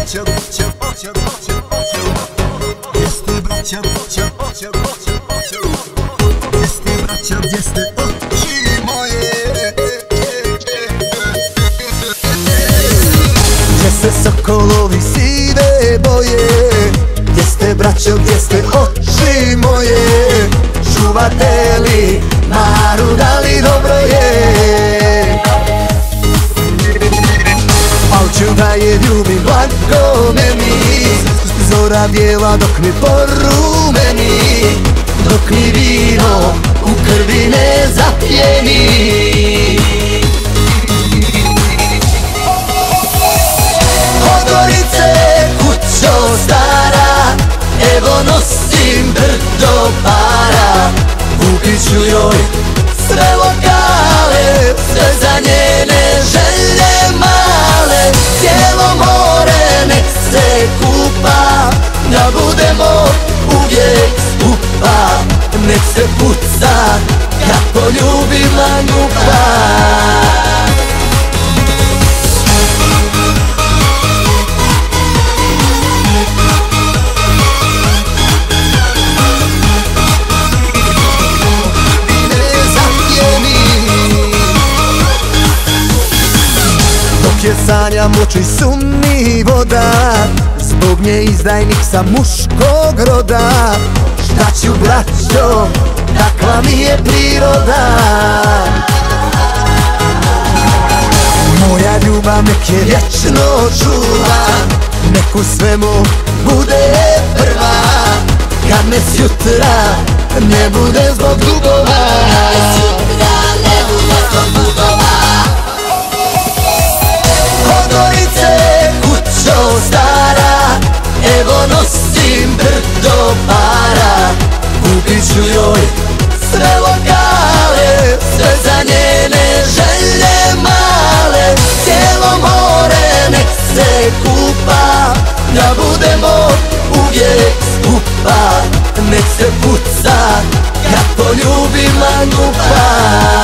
Gdzie ste oči moje? Gdzie se sokolovi sive boje? Gdje ste braćo, gdje ste oči moje? Čuvatelji, marudali, dobro je. Al ću da je ljubim blago meni, zora bijela dok mi porumeni, dok mi vino u krvi ne zapjeni. Odorice, kućo stara, evo nosim brdo para. Kupit ću joj sve lokale, sve za njene želje male. Cijelo more nek se kupa, da budemo uvijek skupa. Nek se puca, kad poljubila grupa. Dok je sanjam muči sumni voda, zbog nje izdajnik sam muškog roda. Šta ću braćo, takva mi je priroda. Moja ljubav nek je vječno čuva, nek u svemu bude prva. Kad me sjutra ne bude zbog dugova, Odorice, kućo stara, evo nosim brdo para. Kupit ću joj sve lokale, sve za njene želje male. Cijelo more nek se kupa, da budemo uvijek skupa. Nek se puca, kad poljubila grupa.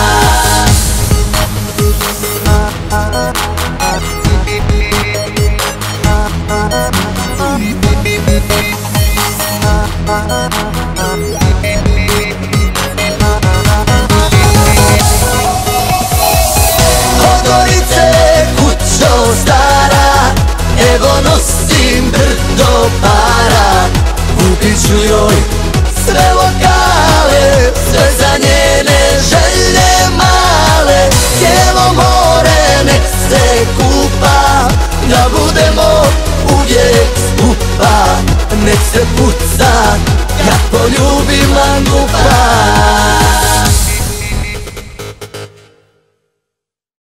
Odorice, kućo stara, evo nosim brdo para. Kupit ću joj sve lokale, sve za njene želje male. Cijelo more nek se kupa, da budemo uvijek skupa. Nek se puca, kad poljubila grupa.